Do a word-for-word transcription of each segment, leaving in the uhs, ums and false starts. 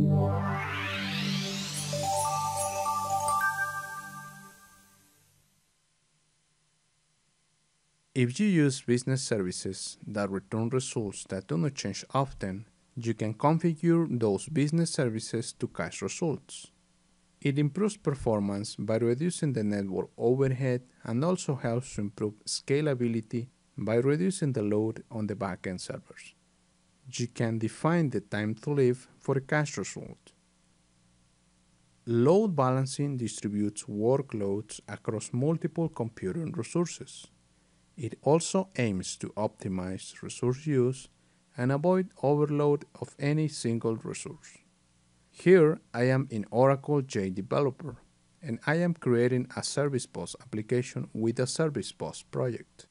If you use business services that return results that do not change often, you can configure those business services to cache results. It improves performance by reducing the network overhead and also helps to improve scalability by reducing the load on the backend servers. You can define the time to live for a cache result. Load balancing distributes workloads across multiple computing resources. It also aims to optimize resource use and avoid overload of any single resource. Here I am in Oracle J Developer, and I am creating a Service Bus application with a Service Bus project.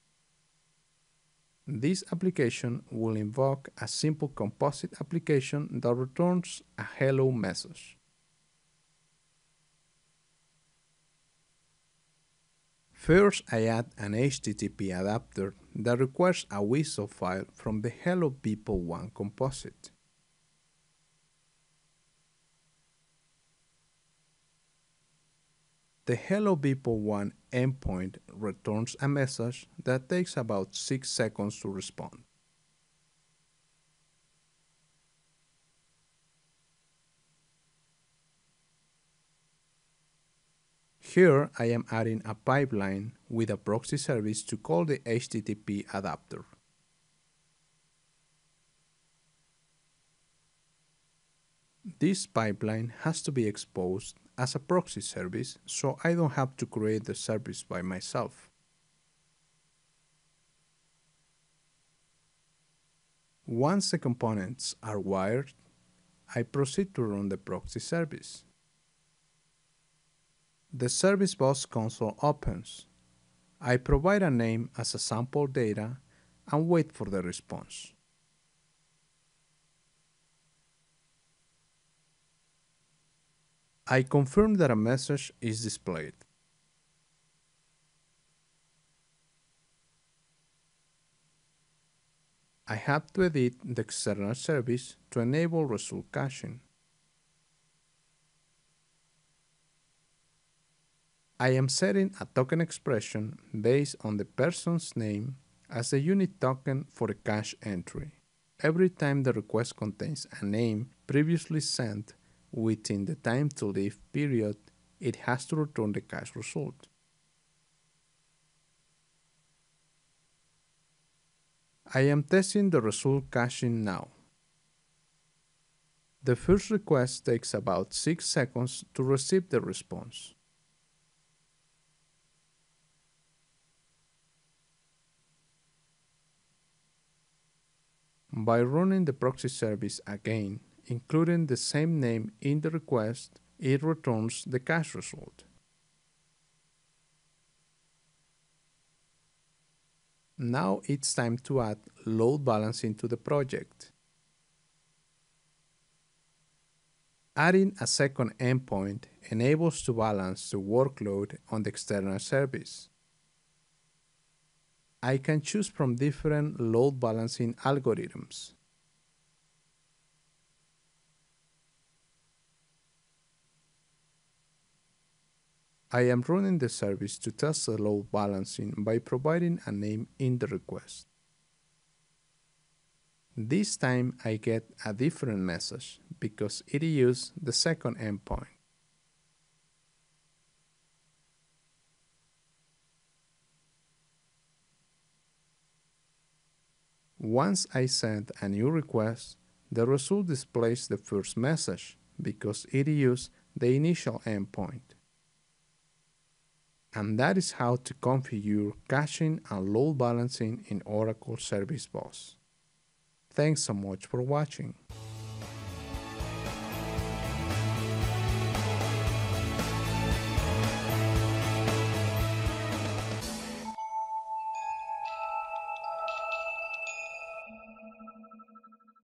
This application will invoke a simple composite application that returns a hello message. First, I add an H T T P adapter that requires a W S O file from the Hello People one composite. The Hello People one endpoint returns a message that takes about six seconds to respond. Here I am adding a pipeline with a proxy service to call the H T T P adapter. This pipeline has to be exposed as a proxy service, so I don't have to create the service by myself. Once the components are wired, I proceed to run the proxy service. The Service Bus console opens. I provide a name as a sample data and wait for the response. I confirm that a message is displayed. I have to edit the external service to enable result caching. I am setting a token expression based on the person's name as a unit token for a cache entry. Every time the request contains a name previously sent within the time to live period, it has to return the cache result. I am testing the result caching now. The first request takes about six seconds to receive the response. By running the proxy service again, including the same name in the request, it returns the cache result. Now it's time to add load balancing to the project. Adding a second endpoint enables to balance the workload on the external service. I can choose from different load balancing algorithms. I am running the service to test the load balancing by providing a name in the request. This time I get a different message because it used the second endpoint. Once I send a new request, the result displays the first message because it used the initial endpoint. And that is how to configure caching and load balancing in Oracle Service Bus. Thanks so much for watching.